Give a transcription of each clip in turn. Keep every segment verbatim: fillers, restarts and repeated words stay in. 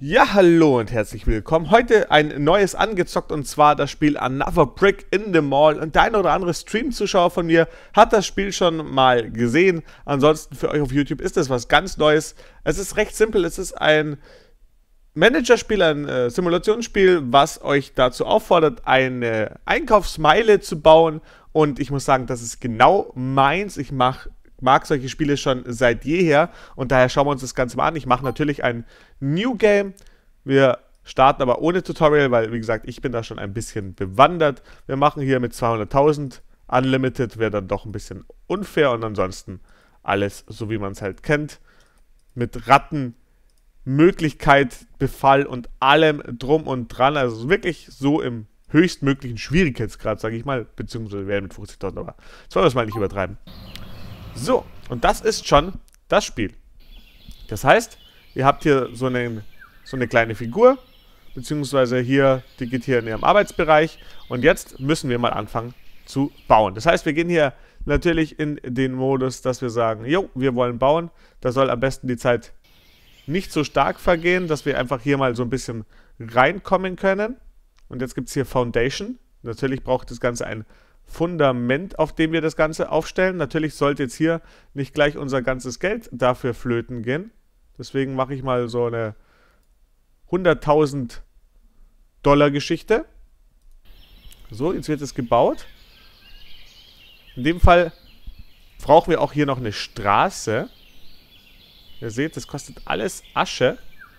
Ja, hallo und herzlich willkommen. Heute ein neues angezockt und zwar das Spiel Another Brick in the Mall. Und der ein oder andere Stream-Zuschauer von mir hat das Spiel schon mal gesehen. Ansonsten für euch auf YouTube ist das was ganz Neues. Es ist recht simpel. Es ist ein Managerspiel, ein äh, Simulationsspiel, was euch dazu auffordert, eine Einkaufsmeile zu bauen. Und ich muss sagen, das ist genau meins. Ich mache mag solche Spiele schon seit jeher und daher schauen wir uns das Ganze mal an. Ich mache natürlich ein New Game. Wir starten aber ohne Tutorial, weil, wie gesagt, ich bin da schon ein bisschen bewandert. Wir machen hier mit zweihunderttausend Unlimited, wäre dann doch ein bisschen unfair und ansonsten alles so, wie man es halt kennt. Mit Ratten, Möglichkeit, Befall und allem drum und dran. Also wirklich so im höchstmöglichen Schwierigkeitsgrad, sage ich mal, beziehungsweise wäre mit fünfzigtausend, aber das wollen wir es mal nicht übertreiben. So, und das ist schon das Spiel. Das heißt, ihr habt hier so eine, so eine kleine Figur, beziehungsweise hier, die geht hier in ihrem Arbeitsbereich. Und jetzt müssen wir mal anfangen zu bauen. Das heißt, wir gehen hier natürlich in den Modus, dass wir sagen, jo, wir wollen bauen. Da soll am besten die Zeit nicht so stark vergehen, dass wir einfach hier mal so ein bisschen reinkommen können. Und jetzt gibt es hier Foundation. Natürlich braucht das Ganze ein Fundament, auf dem wir das Ganze aufstellen. Natürlich sollte jetzt hier nicht gleich unser ganzes Geld dafür flöten gehen. Deswegen mache ich mal so eine hunderttausend Dollar Geschichte. So, jetzt wird es gebaut. In dem Fall brauchen wir auch hier noch eine Straße. Ihr seht, das kostet alles Asche.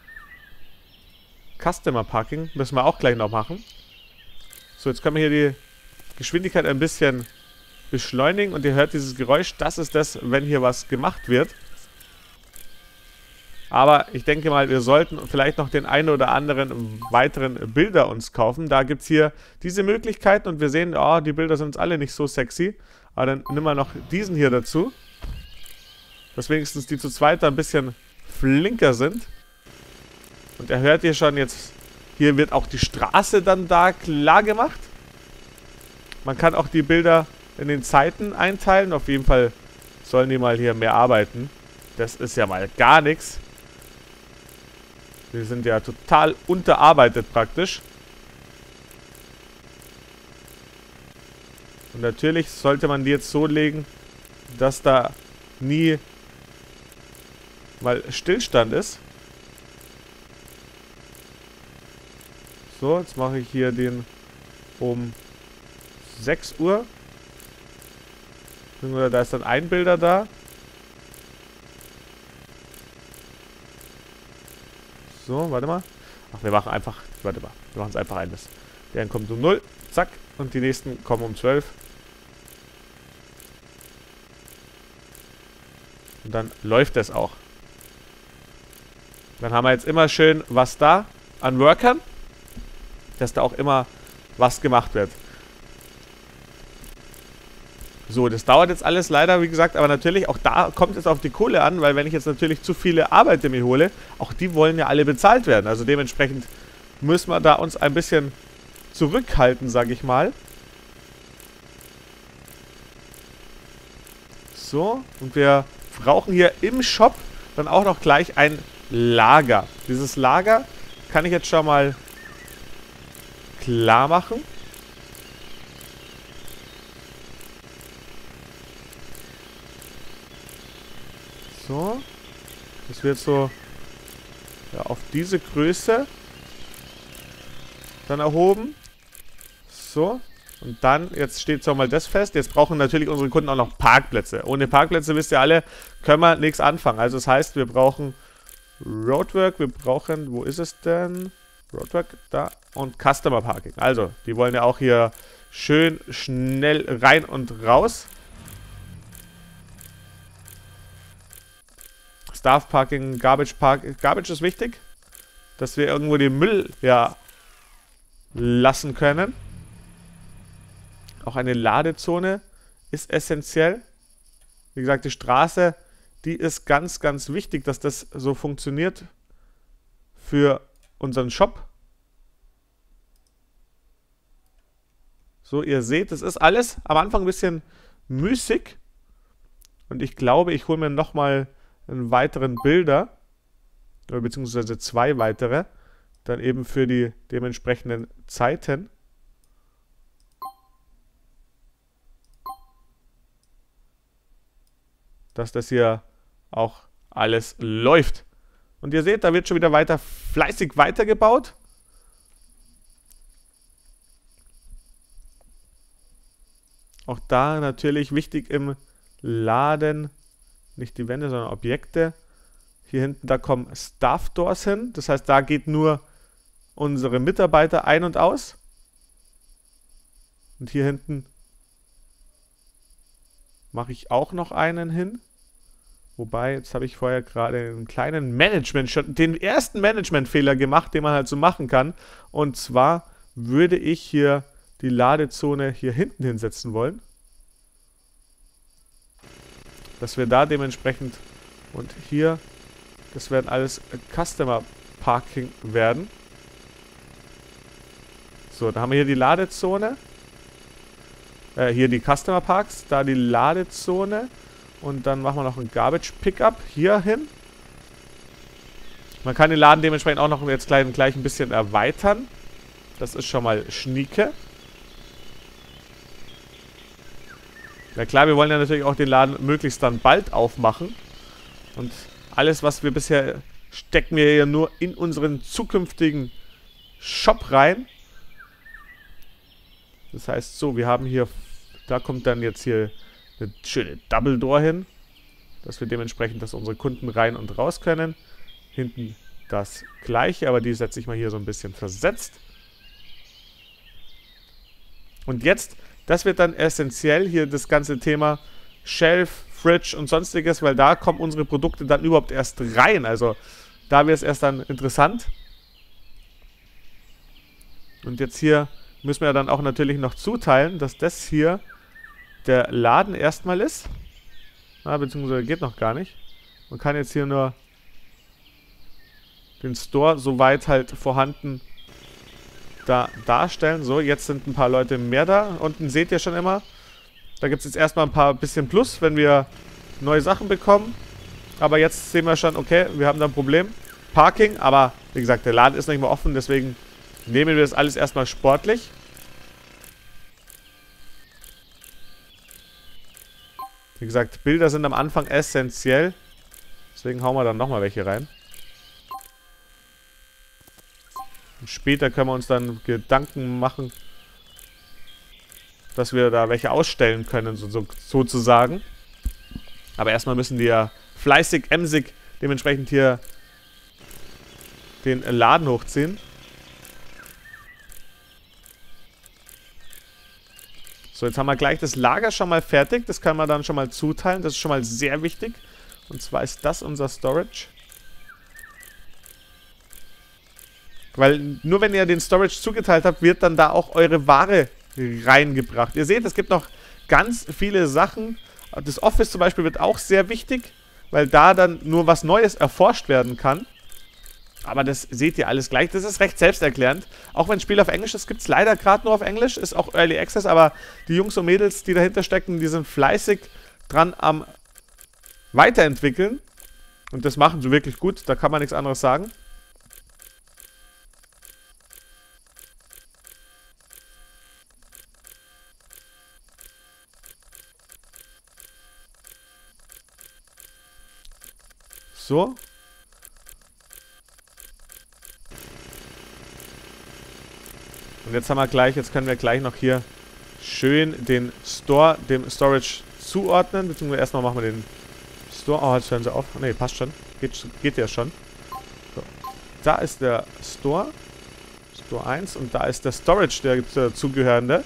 Customer Parking müssen wir auch gleich noch machen. So, jetzt können wir hier die Geschwindigkeit ein bisschen beschleunigen und ihr hört dieses Geräusch, das ist das, wenn hier was gemacht wird. Aber ich denke mal, wir sollten vielleicht noch den einen oder anderen weiteren Bilder uns kaufen. Da gibt es hier diese Möglichkeiten und wir sehen, oh, die Bilder sind uns alle nicht so sexy. Aber dann nehmen wir noch diesen hier dazu. Dass wenigstens die zu zweit da ein bisschen flinker sind. Und ihr hört hier schon jetzt, hier wird auch die Straße dann da klar gemacht. Man kann auch die Bilder in den Zeiten einteilen. Auf jeden Fall sollen die mal hier mehr arbeiten. Das ist ja mal gar nichts. Wir sind ja total unterarbeitet praktisch. Und natürlich sollte man die jetzt so legen, dass da nie mal Stillstand ist. So, jetzt mache ich hier den um sechs Uhr. Oder da ist dann ein Bilder da. So, warte mal. Ach, wir machen einfach, warte mal, wir machen es einfach eines. Der kommt um null, zack, und die nächsten kommen um zwölf. Und dann läuft es auch. Dann haben wir jetzt immer schön was da an Workern, dass da auch immer was gemacht wird. So, das dauert jetzt alles leider, wie gesagt, aber natürlich, auch da kommt es auf die Kohle an, weil wenn ich jetzt natürlich zu viele Arbeiter mir hole, auch die wollen ja alle bezahlt werden. Also dementsprechend müssen wir da uns ein bisschen zurückhalten, sage ich mal. So, und wir brauchen hier im Shop dann auch noch gleich ein Lager. Dieses Lager kann ich jetzt schon mal klar machen. So, das wird so ja, auf diese Größe dann erhoben. So, und dann, jetzt steht so mal das fest. Jetzt brauchen natürlich unsere Kunden auch noch Parkplätze. Ohne Parkplätze, wisst ihr alle, können wir nichts anfangen. Also das heißt, wir brauchen Roadwork, wir brauchen, wo ist es denn? Roadwork, da, und Customer Parking. Also, die wollen ja auch hier schön schnell rein und raus. Staff Parking, Garbage Park. Garbage ist wichtig, dass wir irgendwo den Müll ja lassen können. Auch eine Ladezone ist essentiell. Wie gesagt, die Straße, die ist ganz, ganz wichtig, dass das so funktioniert für unseren Shop. So, ihr seht, das ist alles am Anfang ein bisschen müßig. Und ich glaube, ich hole mir nochmal einen weiteren Bilder. oder beziehungsweise zwei weitere, dann eben für die dementsprechenden Zeiten. Dass das hier auch alles läuft. Und ihr seht, da wird schon wieder weiter fleißig weitergebaut. Auch da natürlich wichtig im Laden, nicht die Wände, sondern Objekte. Hier hinten, da kommen Staff Doors hin. Das heißt, da geht nur unsere Mitarbeiter ein und aus. Und hier hinten mache ich auch noch einen hin. Wobei, jetzt habe ich vorher gerade einen kleinen Management, den ersten Management-Fehler gemacht, den man halt so machen kann. Und zwar würde ich hier die Ladezone hier hinten hinsetzen wollen. Dass wir da dementsprechend und hier, das werden alles Customer Parking werden. So, da haben wir hier die Ladezone. Äh, hier die Customer Parks, da die Ladezone. Und dann machen wir noch ein Garbage Pickup hier hin. Man kann den Laden dementsprechend auch noch jetzt gleich, gleich ein bisschen erweitern. Das ist schon mal schnieke. Ja klar, wir wollen ja natürlich auch den Laden möglichst dann bald aufmachen. Und alles, was wir bisher stecken wir ja nur in unseren zukünftigen Shop rein. Das heißt so, wir haben hier, da kommt dann jetzt hier eine schöne Double Door hin, dass wir dementsprechend, dass unsere Kunden rein und raus können. Hinten das gleiche, aber die setze ich mal hier so ein bisschen versetzt. Und jetzt, das wird dann essentiell hier das ganze Thema Shelf, Fridge und sonstiges, weil da kommen unsere Produkte dann überhaupt erst rein. Also da wird es erst dann interessant. Und jetzt hier müssen wir dann auch natürlich noch zuteilen, dass das hier der Laden erstmal ist. Na, beziehungsweise geht noch gar nicht. Man kann jetzt hier nur den Store soweit halt vorhanden da darstellen. So, jetzt sind ein paar Leute mehr da. Unten seht ihr schon immer. Da gibt es jetzt erstmal ein paar bisschen Plus, wenn wir neue Sachen bekommen. Aber jetzt sehen wir schon, okay, wir haben da ein Problem. Parking, aber wie gesagt, der Laden ist noch nicht mehr offen, deswegen nehmen wir das alles erstmal sportlich. Wie gesagt, Bilder sind am Anfang essentiell. Deswegen hauen wir dann nochmal welche rein. Und später können wir uns dann Gedanken machen, dass wir da welche ausstellen können, so, so, sozusagen. Aber erstmal müssen die ja fleißig, emsig dementsprechend hier den Laden hochziehen. So, jetzt haben wir gleich das Lager schon mal fertig. Das können wir dann schon mal zuteilen. Das ist schon mal sehr wichtig. Und zwar ist das unser Storage. Weil nur wenn ihr den Storage zugeteilt habt, wird dann da auch eure Ware reingebracht. Ihr seht, es gibt noch ganz viele Sachen. Das Office zum Beispiel wird auch sehr wichtig, weil da dann nur was Neues erforscht werden kann. Aber das seht ihr alles gleich. Das ist recht selbsterklärend. Auch wenn das Spiel auf Englisch ist, gibt es leider gerade nur auf Englisch. Ist auch Early Access, aber die Jungs und Mädels, die dahinter stecken, die sind fleißig dran am Weiterentwickeln. Und das machen sie wirklich gut. Da kann man nichts anderes sagen. So. Und jetzt haben wir gleich, jetzt können wir gleich noch hier schön den Store, dem Storage zuordnen. Beziehungsweise erstmal machen wir den Store. Oh, jetzt hören sie auf. Ne, passt schon. Geht, geht ja schon. So. Da ist der Store. Store eins. Und da ist der Storage, der dazugehörende.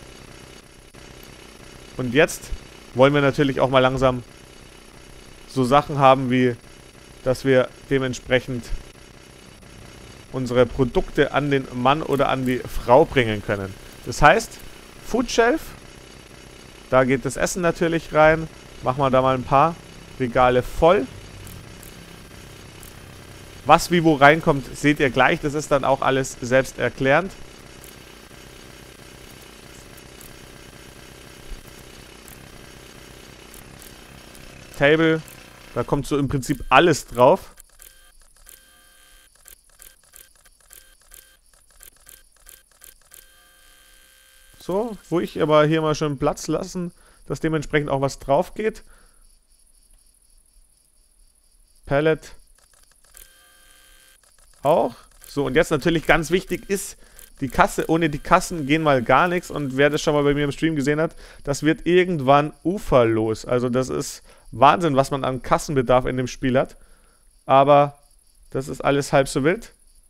Und jetzt wollen wir natürlich auch mal langsam so Sachen haben wie, dass wir dementsprechend unsere Produkte an den Mann oder an die Frau bringen können. Das heißt, Food Shelf, da geht das Essen natürlich rein. Machen wir da mal ein paar Regale voll. Was wie wo reinkommt, seht ihr gleich. Das ist dann auch alles selbsterklärend. Table, da kommt so im Prinzip alles drauf. wo ich aber hier mal schon Platz lassen, dass dementsprechend auch was drauf geht. Pallet. Auch. So, und jetzt natürlich ganz wichtig ist die Kasse. Ohne die Kassen gehen mal gar nichts. Und wer das schon mal bei mir im Stream gesehen hat, das wird irgendwann uferlos. Also das ist Wahnsinn, was man an Kassenbedarf in dem Spiel hat. Aber das ist alles halb so wild.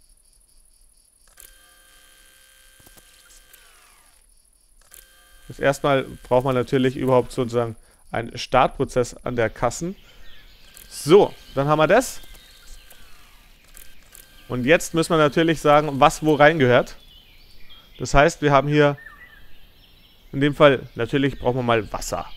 Das erste Mal braucht man natürlich überhaupt sozusagen einen Startprozess an der Kassen. So, dann haben wir das. Und jetzt müssen wir natürlich sagen, was wo reingehört. Das heißt, wir haben hier in dem Fall, natürlich brauchen wir mal Wasser.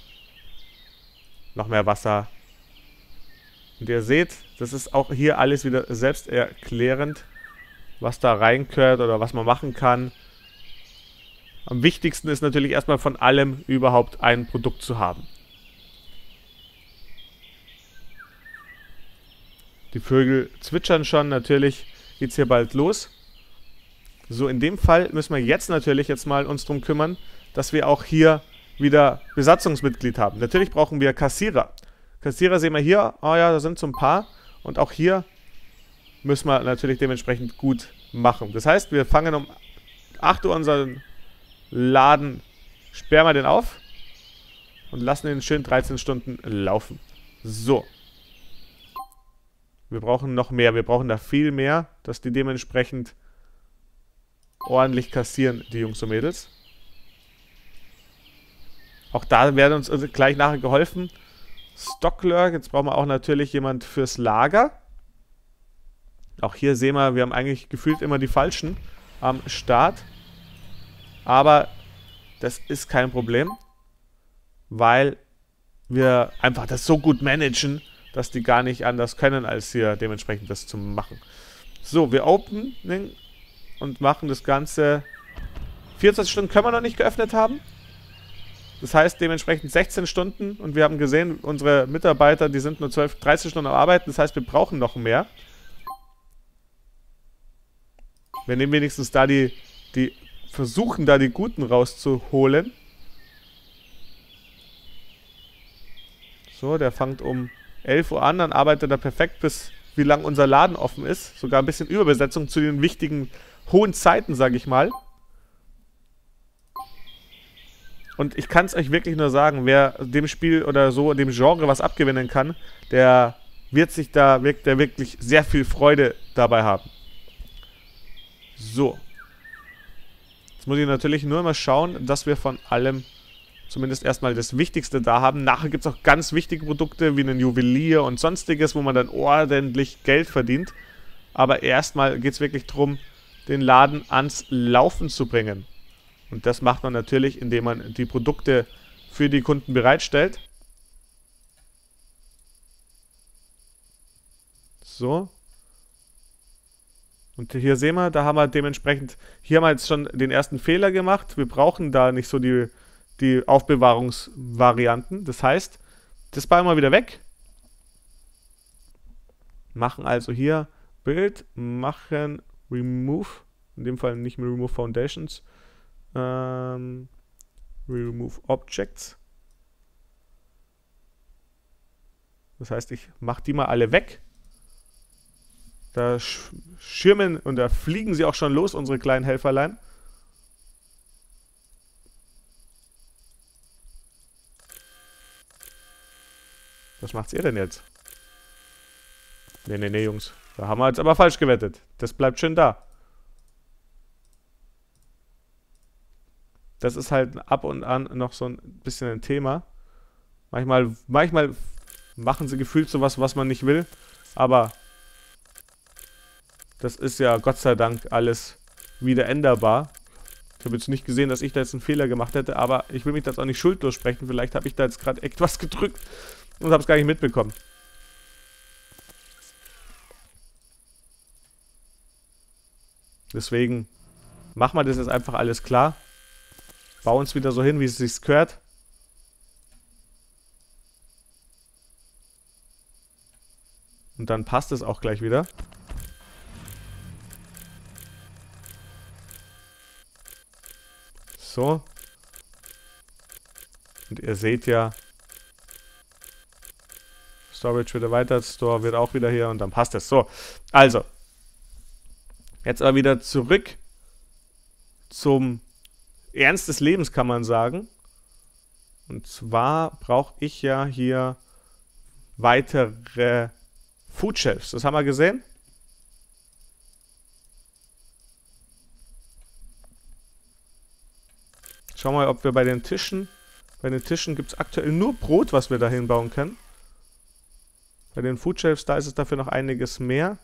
Noch mehr Wasser. Und ihr seht, das ist auch hier alles wieder selbsterklärend, was da reingehört oder was man machen kann. Am wichtigsten ist natürlich erstmal von allem überhaupt ein Produkt zu haben. Die Vögel zwitschern schon, natürlich geht es hier bald los. So, in dem Fall müssen wir jetzt natürlich jetzt mal uns darum kümmern, dass wir auch hier wieder Besatzungsmitglied haben. Natürlich brauchen wir Kassierer. Kassierer sehen wir hier, oh ja, da sind so ein paar. Und auch hier müssen wir natürlich dementsprechend gut machen. Das heißt, wir fangen um acht Uhr unseren Laden, sperren wir den auf und lassen ihn schön dreizehn Stunden laufen. So. Wir brauchen noch mehr. Wir brauchen da viel mehr, dass die dementsprechend ordentlich kassieren, die Jungs und Mädels. Auch da werden uns gleich nachher geholfen. Stocklurk, jetzt brauchen wir auch natürlich jemand fürs Lager. Auch hier sehen wir, wir haben eigentlich gefühlt immer die Falschen am Start. Aber das ist kein Problem, weil wir einfach das so gut managen, dass die gar nicht anders können, als hier dementsprechend das zu machen. So, wir openen und machen das Ganze. vierundzwanzig Stunden können wir noch nicht geöffnet haben. Das heißt dementsprechend sechzehn Stunden. Und wir haben gesehen, unsere Mitarbeiter, die sind nur zwölf, dreizehn Stunden am Arbeiten. Das heißt, wir brauchen noch mehr. Wir nehmen wenigstens da die, die versuchen da die Guten rauszuholen. So, der fängt um elf Uhr an, dann arbeitet er perfekt bis wie lang unser Laden offen ist. Sogar ein bisschen Überbesetzung zu den wichtigen hohen Zeiten, sage ich mal. Und ich kann es euch wirklich nur sagen, wer dem Spiel oder so, dem Genre was abgewinnen kann, der wird sich da der wirklich sehr viel Freude dabei haben. So. Jetzt muss ich natürlich nur immer schauen, dass wir von allem zumindest erstmal das Wichtigste da haben. Nachher gibt es auch ganz wichtige Produkte wie einen Juwelier und sonstiges, wo man dann ordentlich Geld verdient. Aber erstmal geht es wirklich darum, den Laden ans Laufen zu bringen. Und das macht man natürlich, indem man die Produkte für die Kunden bereitstellt. So. Und hier sehen wir, da haben wir dementsprechend, hier haben wir jetzt schon den ersten Fehler gemacht. Wir brauchen da nicht so die, die Aufbewahrungsvarianten. Das heißt, das bauen wir wieder weg. Machen also hier Bild, machen Remove, in dem Fall nicht mehr Remove Foundations, ähm, Remove Objects. Das heißt, ich mache die mal alle weg. Da schirmen und da fliegen sie auch schon los, unsere kleinen Helferlein. Was macht's ihr denn jetzt? Nee, nee, nee, Jungs. Da haben wir jetzt aber falsch gewettet. Das bleibt schön da. Das ist halt ab und an noch so ein bisschen ein Thema. Manchmal, manchmal machen sie gefühlt sowas, was man nicht will. Aber das ist ja Gott sei Dank alles wieder änderbar. Ich habe jetzt nicht gesehen, dass ich da jetzt einen Fehler gemacht hätte, aber ich will mich da jetzt auch nicht schuldlos sprechen. Vielleicht habe ich da jetzt gerade etwas gedrückt und habe es gar nicht mitbekommen. Deswegen machen wir das jetzt einfach alles klar. Bauen es wieder so hin, wie es sich gehört. Und dann passt es auch gleich wieder. So. Und ihr seht ja, Storage wird erweitert, Store wird auch wieder hier und dann passt es. So, also, jetzt aber wieder zurück zum Ernst des Lebens, kann man sagen. Und zwar brauche ich ja hier weitere Food Shelves. Das haben wir gesehen. Schauen wir mal, ob wir bei den Tischen, bei den Tischen gibt es aktuell nur Brot, was wir da hinbauen können. Bei den Food Shelves, da ist es dafür noch einiges mehr.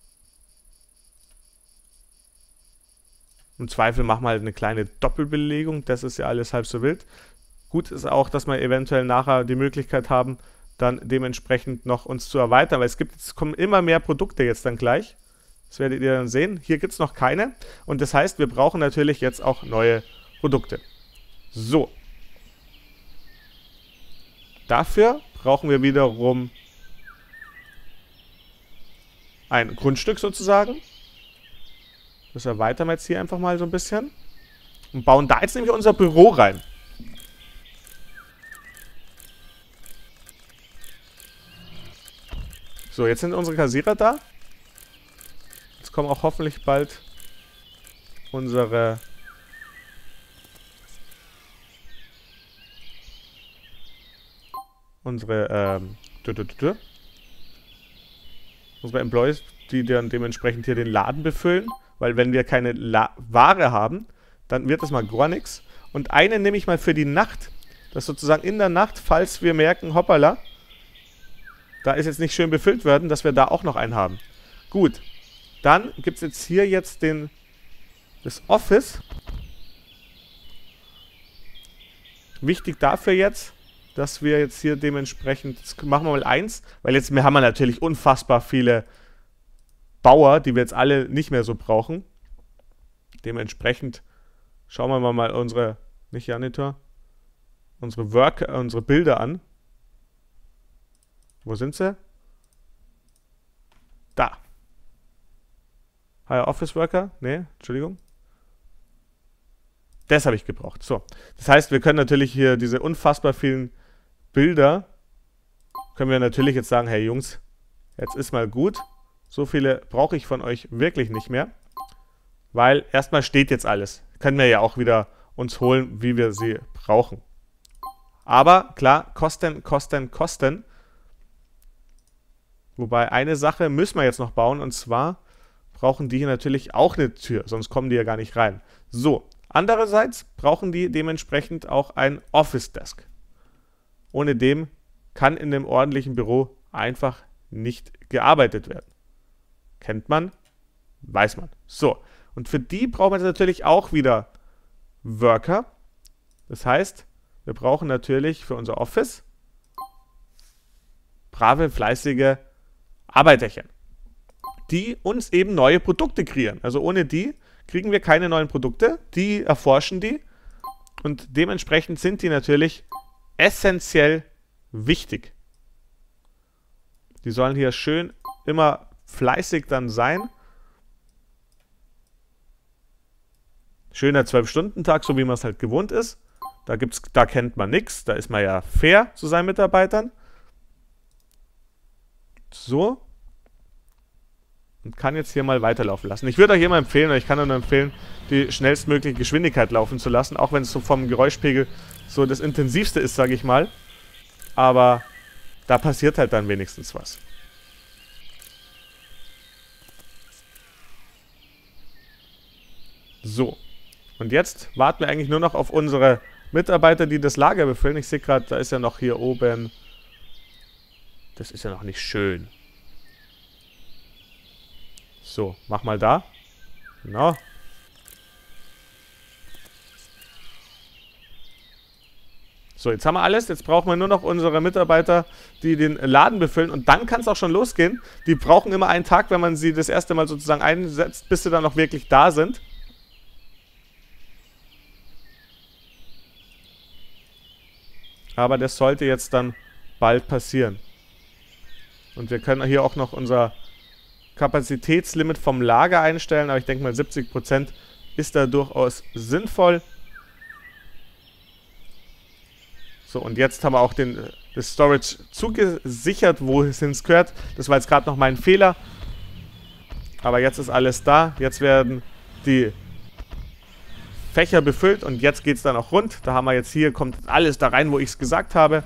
Im Zweifel machen wir halt eine kleine Doppelbelegung, das ist ja alles halb so wild. Gut ist auch, dass wir eventuell nachher die Möglichkeit haben, dann dementsprechend noch uns zu erweitern, weil es gibt, es kommen immer mehr Produkte jetzt dann gleich. Das werdet ihr dann sehen. Hier gibt es noch keine und das heißt, wir brauchen natürlich jetzt auch neue Produkte. So. Dafür brauchen wir wiederum ein Grundstück sozusagen. Das erweitern wir jetzt hier einfach mal so ein bisschen. Und bauen da jetzt nämlich unser Büro rein. So, jetzt sind unsere Kassierer da. Jetzt kommen auch hoffentlich bald unsere unsere ähm, unsere Employees, die dann dementsprechend hier den Laden befüllen. Weil wenn wir keine La Ware haben, dann wird das mal gar nichts. Und eine nehme ich mal für die Nacht. Das sozusagen in der Nacht, falls wir merken, hoppala, da ist jetzt nicht schön befüllt worden, dass wir da auch noch einen haben. Gut, dann gibt es jetzt hier jetzt den, das Office. Wichtig dafür jetzt, dass wir jetzt hier dementsprechend, jetzt machen wir mal eins, weil jetzt haben wir natürlich unfassbar viele Bauer, die wir jetzt alle nicht mehr so brauchen. Dementsprechend schauen wir mal unsere, nicht Janitor, unsere Worker, unsere Bilder an. Wo sind sie? Da. Higher Office Worker? Ne, Entschuldigung. Das habe ich gebraucht. So. Das heißt, wir können natürlich hier diese unfassbar vielen Bilder, können wir natürlich jetzt sagen, hey Jungs, jetzt ist mal gut. So viele brauche ich von euch wirklich nicht mehr. Weil erstmal steht jetzt alles. Können wir ja auch wieder uns holen, wie wir sie brauchen. Aber klar, Kosten, Kosten, Kosten. Wobei eine Sache müssen wir jetzt noch bauen. Und zwar brauchen die hier natürlich auch eine Tür. Sonst kommen die ja gar nicht rein. So, andererseits brauchen die dementsprechend auch ein Office Desk. Ohne dem kann in dem ordentlichen Büro einfach nicht gearbeitet werden. Kennt man, weiß man. So, und für die brauchen wir jetzt natürlich auch wieder Worker. Das heißt, wir brauchen natürlich für unser Office brave, fleißige Arbeiterchen, die uns eben neue Produkte kreieren. Also ohne die kriegen wir keine neuen Produkte. Die erforschen die und dementsprechend sind die natürlich essentiell wichtig. Die sollen hier schön immer fleißig dann sein. Schöner zwölf-Stunden-Tag, so wie man es halt gewohnt ist. Da gibt's, da kennt man nichts. Da ist man ja fair zu seinen Mitarbeitern. So. Und kann jetzt hier mal weiterlaufen lassen. Ich würde euch immer empfehlen, oder ich kann nur empfehlen, die schnellstmögliche Geschwindigkeit laufen zu lassen. Auch wenn es so vom Geräuschpegel so das intensivste ist, sage ich mal. Aber da passiert halt dann wenigstens was. So. Und jetzt warten wir eigentlich nur noch auf unsere Mitarbeiter, die das Lager befüllen. Ich sehe gerade, da ist ja noch hier oben. Das ist ja noch nicht schön. So, mach mal da. Genau. So, jetzt haben wir alles. Jetzt brauchen wir nur noch unsere Mitarbeiter, die den Laden befüllen. Und dann kann es auch schon losgehen. Die brauchen immer einen Tag, wenn man sie das erste Mal sozusagen einsetzt, bis sie dann auch wirklich da sind. Aber das sollte jetzt dann bald passieren. Und wir können hier auch noch unser Kapazitätslimit vom Lager einstellen. Aber ich denke mal, siebzig Prozent ist da durchaus sinnvoll. So, und jetzt haben wir auch den, das Storage zugesichert, wo es hin gehört. Das war jetzt gerade noch mein Fehler. Aber jetzt ist alles da. Jetzt werden die Fächer befüllt und jetzt geht es dann auch rund. Da haben wir jetzt hier, kommt alles da rein, wo ich es gesagt habe.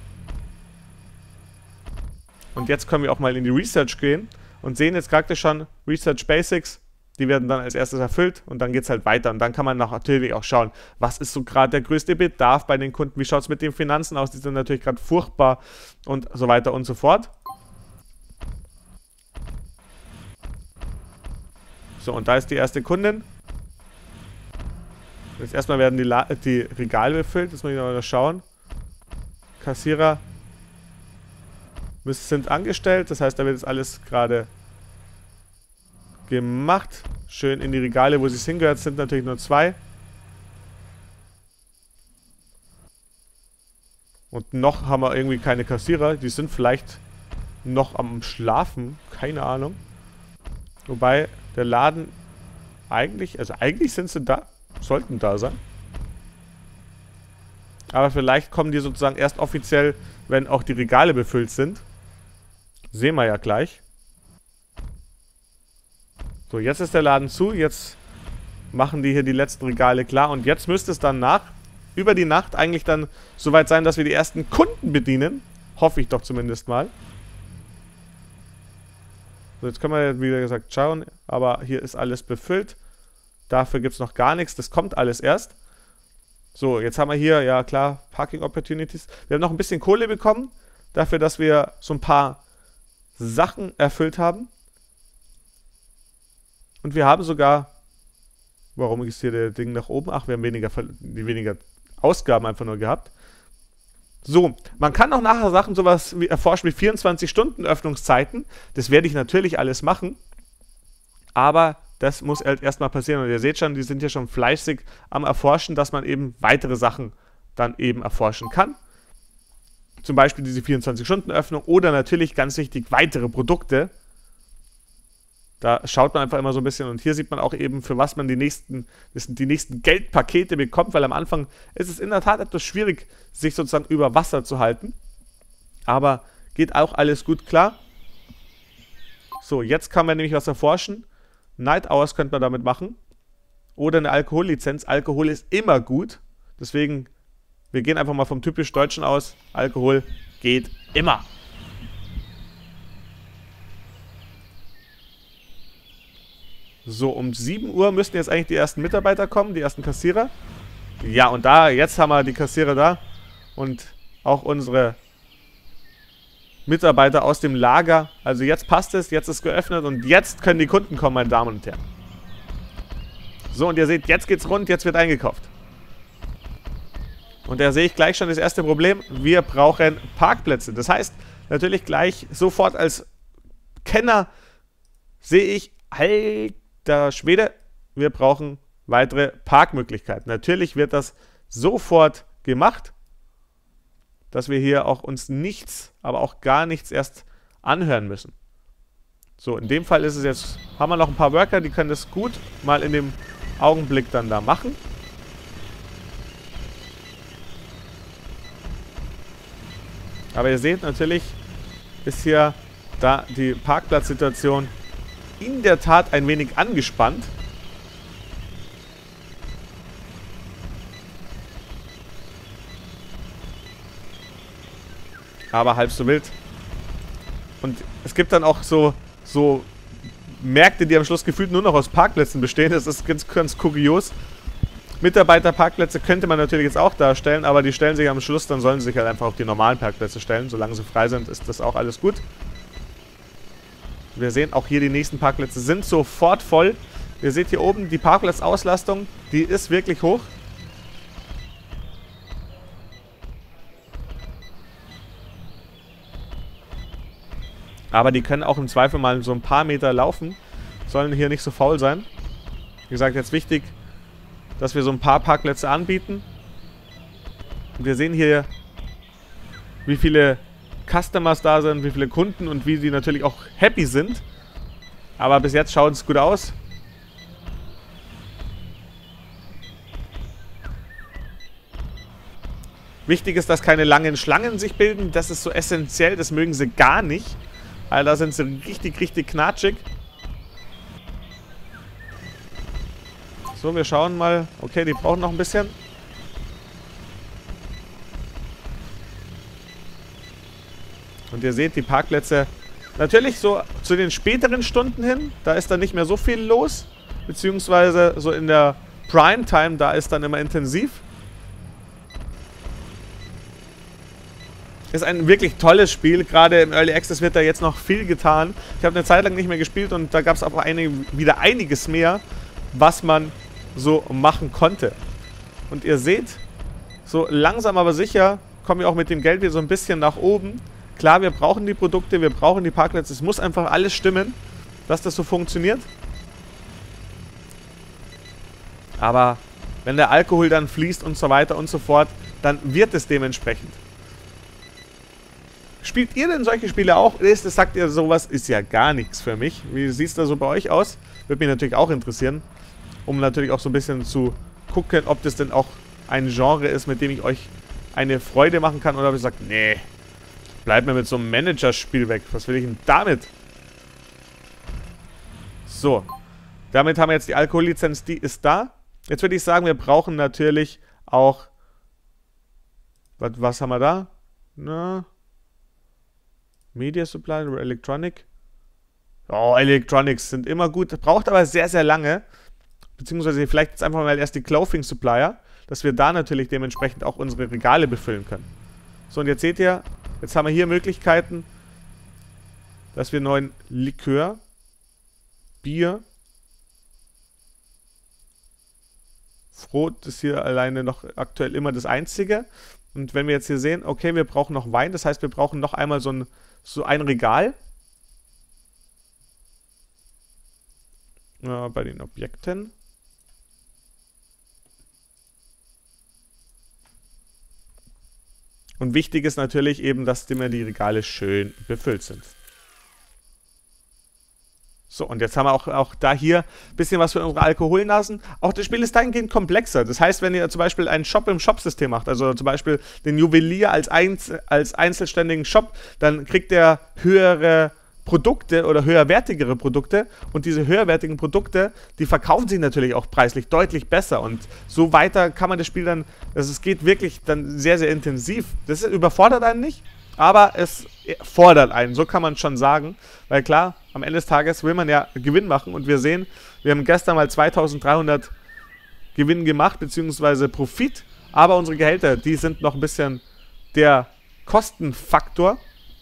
Und jetzt können wir auch mal in die Research gehen und sehen jetzt praktisch schon Research Basics. Die werden dann als erstes erfüllt und dann geht es halt weiter. Und dann kann man natürlich auch schauen, was ist so gerade der größte Bedarf bei den Kunden, wie schaut es mit den Finanzen aus, die sind natürlich gerade furchtbar und so weiter und so fort. So, und da ist die erste Kundin. Jetzt erstmal werden die, La die Regale befüllt, jetzt muss ich mal schauen. Kassierer sind angestellt, das heißt, da wird jetzt alles gerade gemacht. Schön in die Regale, wo sie es hingehört, sind natürlich nur zwei. Und noch haben wir irgendwie keine Kassierer. Die sind vielleicht noch am Schlafen. Keine Ahnung. Wobei der Laden eigentlich, also eigentlich sind sie da. Sollten da sein. Aber vielleicht kommen die sozusagen erst offiziell, wenn auch die Regale befüllt sind. Sehen wir ja gleich. So, jetzt ist der Laden zu. Jetzt machen die hier die letzten Regale klar. Und jetzt müsste es dann nach, über die Nacht eigentlich dann soweit sein, dass wir die ersten Kunden bedienen. Hoffe ich doch zumindest mal. So, jetzt können wir, wie gesagt, schauen. Aber hier ist alles befüllt. Dafür gibt es noch gar nichts. Das kommt alles erst. So, jetzt haben wir hier, ja klar, Parking Opportunities. Wir haben noch ein bisschen Kohle bekommen. Dafür, dass wir so ein paar Sachen erfüllt haben. Und wir haben sogar... Warum ist hier der Ding nach oben? Ach, wir haben weniger, weniger Ausgaben einfach nur gehabt. So, man kann auch nachher Sachen sowas wie erforschen wie vierundzwanzig Stunden Öffnungszeiten. Das werde ich natürlich alles machen. Aber das muss halt erstmal passieren. Und ihr seht schon, die sind ja schon fleißig am Erforschen, dass man eben weitere Sachen dann eben erforschen kann. Zum Beispiel diese vierundzwanzig Stunden Öffnung oder natürlich, ganz wichtig, weitere Produkte. Da schaut man einfach immer so ein bisschen und hier sieht man auch eben, für was man die nächsten, die nächsten Geldpakete bekommt, weil am Anfang ist es in der Tat etwas schwierig, sich sozusagen über Wasser zu halten. Aber geht auch alles gut klar. So, jetzt kann man nämlich was erforschen. Night Hours könnte man damit machen. Oder eine Alkohollizenz. Alkohol ist immer gut. Deswegen, wir gehen einfach mal vom typisch Deutschen aus. Alkohol geht immer. So, um sieben Uhr müssten jetzt eigentlich die ersten Mitarbeiter kommen, die ersten Kassierer. Ja, und da, jetzt haben wir die Kassierer da. Und auch unsere Mitarbeiter aus dem Lager. Also jetzt passt es, jetzt ist geöffnet und jetzt können die Kunden kommen, meine Damen und Herren. So, und ihr seht, jetzt geht's rund, jetzt wird eingekauft. Und da sehe ich gleich schon das erste Problem. Wir brauchen Parkplätze. Das heißt, natürlich gleich sofort als Kenner sehe ich, alter Schwede, wir brauchen weitere Parkmöglichkeiten. Natürlich wird das sofort gemacht, dass wir hier auch uns nichts, aber auch gar nichts erst anhören müssen. So, in dem Fall ist es jetzt, haben wir noch ein paar Worker, die können das gut mal in dem Augenblick dann da machen. Aber ihr seht natürlich, ist hier da die Parkplatzsituation in der Tat ein wenig angespannt. Aber halb so wild. Und es gibt dann auch so, so Märkte, die am Schluss gefühlt nur noch aus Parkplätzen bestehen. Das ist ganz, ganz kurios. Mitarbeiterparkplätze könnte man natürlich jetzt auch darstellen, aber die stellen sich am Schluss, dann sollen sie sich halt einfach auf die normalen Parkplätze stellen. Solange sie frei sind, ist das auch alles gut. Wir sehen auch hier, die nächsten Parkplätze sind sofort voll. Ihr seht hier oben die Parkplatzauslastung, die ist wirklich hoch. Aber die können auch im Zweifel mal so ein paar Meter laufen. Sollen hier nicht so faul sein. Wie gesagt, jetzt wichtig, dass wir so ein paar Parkplätze anbieten. Und wir sehen hier, wie viele Customers da sind, wie viele Kunden und wie die natürlich auch happy sind. Aber bis jetzt schaut es gut aus. Wichtig ist, dass keine langen Schlangen sich bilden. Das ist so essentiell. Das mögen sie gar nicht. Weil da sind sie richtig, richtig knatschig. So, wir schauen mal. Okay, die brauchen noch ein bisschen. Und ihr seht, die Parkplätze natürlich so zu den späteren Stunden hin. Da ist dann nicht mehr so viel los. Beziehungsweise so in der Primetime, da ist dann immer intensiv. Ist ein wirklich tolles Spiel. Gerade im Early Access wird da jetzt noch viel getan. Ich habe eine Zeit lang nicht mehr gespielt und da gab es aber eine, wieder einiges mehr, was man so machen konnte. Und ihr seht, so langsam aber sicher kommen wir auch mit dem Geld wieder so ein bisschen nach oben. Klar, wir brauchen die Produkte, wir brauchen die Parkplätze. Es muss einfach alles stimmen, dass das so funktioniert. Aber wenn der Alkohol dann fließt und so weiter und so fort, dann wird es dementsprechend. Spielt ihr denn solche Spiele auch? Das sagt ihr, sowas ist ja gar nichts für mich. Wie sieht es da so bei euch aus? Würde mich natürlich auch interessieren. Um natürlich auch so ein bisschen zu gucken, ob das denn auch ein Genre ist, mit dem ich euch eine Freude machen kann. Oder ob ich sage, nee, bleib mir mit so einem Managerspiel weg. Was will ich denn damit? So. Damit haben wir jetzt die Alkohollizenz, die ist da. Jetzt würde ich sagen, wir brauchen natürlich auch... Was, was haben wir da? Na... Media Supply oder Electronic. Oh, Electronics sind immer gut. Braucht aber sehr, sehr lange. Beziehungsweise vielleicht jetzt einfach mal erst die Clothing Supplier, dass wir da natürlich dementsprechend auch unsere Regale befüllen können. So, und jetzt seht ihr, jetzt haben wir hier Möglichkeiten, dass wir neuen Likör, Bier, Frot ist hier alleine noch aktuell immer das einzige. Und wenn wir jetzt hier sehen, okay, wir brauchen noch Wein, das heißt, wir brauchen noch einmal so ein, so ein Regal. Ja, bei den Objekten. Und wichtig ist natürlich eben, dass immer die Regale schön befüllt sind. So, und jetzt haben wir auch, auch da hier ein bisschen was für unsere Alkoholnasen. Auch das Spiel ist dahingehend komplexer. Das heißt, wenn ihr zum Beispiel einen Shop im Shop-System macht, also zum Beispiel den Juwelier als, Einz als einzelständigen Shop, dann kriegt er höhere Produkte oder höherwertigere Produkte. Und diese höherwertigen Produkte, die verkaufen sich natürlich auch preislich deutlich besser. Und so weiter kann man das Spiel dann, also es geht wirklich dann sehr, sehr intensiv. Das überfordert einen nicht, aber es fordert einen, so kann man schon sagen. Weil klar, am Ende des Tages will man ja Gewinn machen und wir sehen, wir haben gestern mal zweitausenddreihundert Gewinn gemacht, beziehungsweise Profit, aber unsere Gehälter, die sind noch ein bisschen der Kostenfaktor.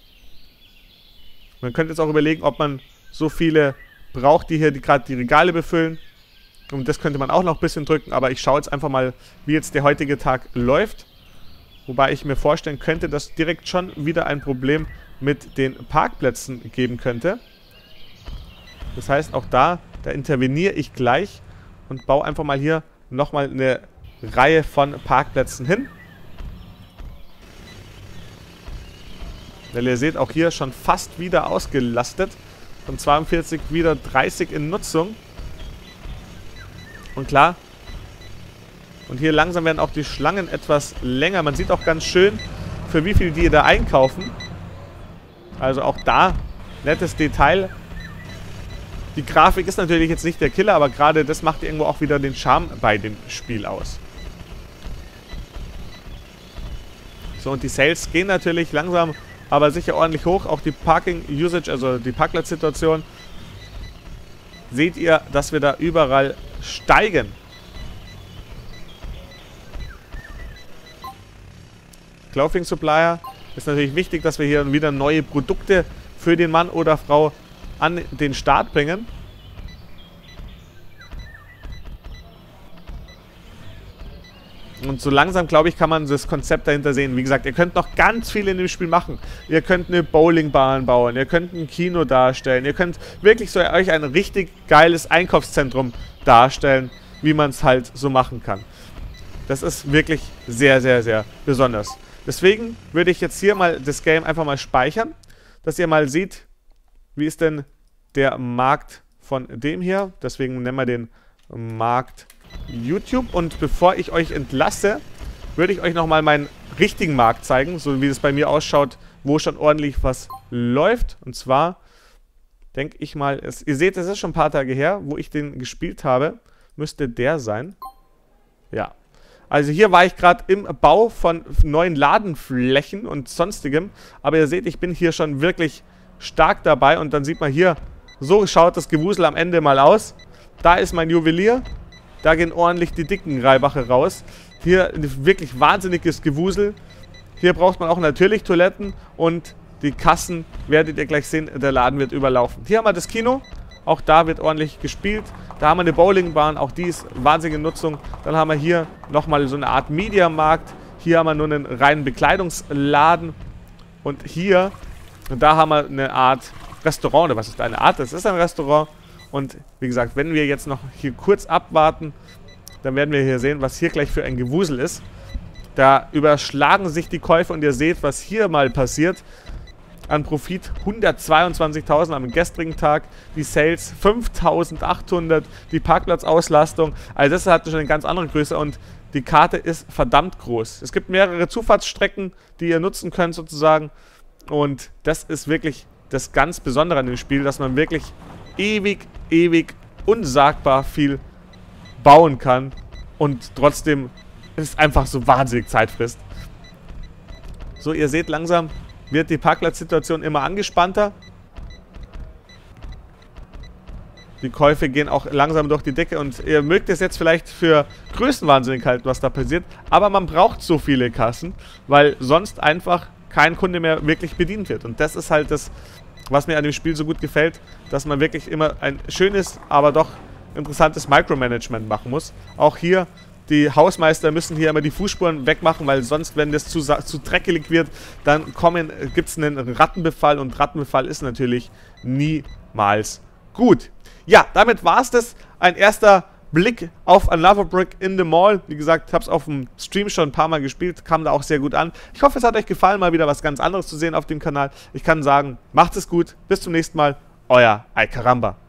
Man könnte jetzt auch überlegen, ob man so viele braucht, die hier die, gerade die Regale befüllen. Und das könnte man auch noch ein bisschen drücken, aber ich schaue jetzt einfach mal, wie jetzt der heutige Tag läuft. Wobei ich mir vorstellen könnte, dass direkt schon wieder ein Problem mit den Parkplätzen geben könnte. Das heißt, auch da, da interveniere ich gleich und baue einfach mal hier nochmal eine Reihe von Parkplätzen hin. Weil ihr seht, auch hier schon fast wieder ausgelastet. Von zweiundvierzig wieder dreißig in Nutzung. Und klar, und hier langsam werden auch die Schlangen etwas länger. Man sieht auch ganz schön, für wie viel die da einkaufen. Also auch da, nettes Detail. Die Grafik ist natürlich jetzt nicht der Killer, aber gerade das macht irgendwo auch wieder den Charme bei dem Spiel aus. So, und die Sales gehen natürlich langsam, aber sicher ordentlich hoch. Auch die Parking-Usage, also die Parkplatzsituation, seht ihr, dass wir da überall steigen. Clothing Supplier ist natürlich wichtig, dass wir hier wieder neue Produkte für den Mann oder Frau an den Start bringen. Und so langsam, glaube ich, kann man das Konzept dahinter sehen. Wie gesagt, ihr könnt noch ganz viel in dem Spiel machen. Ihr könnt eine Bowlingbahn bauen, ihr könnt ein Kino darstellen, ihr könnt wirklich so euch ein richtig geiles Einkaufszentrum darstellen, wie man es halt so machen kann. Das ist wirklich sehr, sehr, sehr besonders. Deswegen würde ich jetzt hier mal das Game einfach mal speichern, dass ihr mal seht, wie ist denn der Markt von dem hier. Deswegen nennen wir den Markt YouTube. Und bevor ich euch entlasse, würde ich euch nochmal meinen richtigen Markt zeigen, so wie es bei mir ausschaut, wo schon ordentlich was läuft. Und zwar denke ich mal, es, ihr seht, es ist schon ein paar Tage her, wo ich den gespielt habe. Müsste der sein. Ja. Also hier war ich gerade im Bau von neuen Ladenflächen und sonstigem. Aber ihr seht, ich bin hier schon wirklich stark dabei. Und dann sieht man hier, so schaut das Gewusel am Ende mal aus. Da ist mein Juwelier. Da gehen ordentlich die dicken Reibache raus. Hier ein wirklich wahnsinniges Gewusel. Hier braucht man auch natürlich Toiletten und die Kassen werdet ihr gleich sehen, der Laden wird überlaufen. Hier haben wir das Kino, auch da wird ordentlich gespielt. Da haben wir eine Bowlingbahn, auch die ist wahnsinnige Nutzung. Dann haben wir hier nochmal so eine Art Mediamarkt. Hier haben wir nur einen reinen Bekleidungsladen. Und hier, und da haben wir eine Art Restaurant, oder was ist eine Art? Das ist ein Restaurant. Und wie gesagt, wenn wir jetzt noch hier kurz abwarten, dann werden wir hier sehen, was hier gleich für ein Gewusel ist. Da überschlagen sich die Käufe und ihr seht, was hier mal passiert. An Profit hundertzweiundzwanzigtausend am gestrigen Tag, die Sales fünftausendachthundert, die Parkplatzauslastung, also das hat schon eine ganz andere Größe und die Karte ist verdammt groß. Es gibt mehrere Zufahrtsstrecken, die ihr nutzen könnt sozusagen und das ist wirklich das ganz Besondere an dem Spiel, dass man wirklich ewig, ewig, unsagbar viel bauen kann und trotzdem ist einfach so wahnsinnig Zeit frisst. So, ihr seht langsam, wird die Parkplatzsituation immer angespannter. Die Käufe gehen auch langsam durch die Decke und ihr mögt es jetzt vielleicht für Größenwahnsinnig halten, was da passiert, aber man braucht so viele Kassen, weil sonst einfach kein Kunde mehr wirklich bedient wird. Und das ist halt das, was mir an dem Spiel so gut gefällt, dass man wirklich immer ein schönes, aber doch interessantes Micromanagement machen muss. Auch hier, die Hausmeister müssen hier immer die Fußspuren wegmachen, weil sonst, wenn das zu, zu dreckig wird, dann gibt es einen Rattenbefall und Rattenbefall ist natürlich niemals gut. Ja, damit war es das. Ein erster Blick auf Another Brick in the Mall. Wie gesagt, ich habe es auf dem Stream schon ein paar Mal gespielt, kam da auch sehr gut an. Ich hoffe, es hat euch gefallen, mal wieder was ganz anderes zu sehen auf dem Kanal. Ich kann sagen, macht es gut, bis zum nächsten Mal, euer Ay Caramba.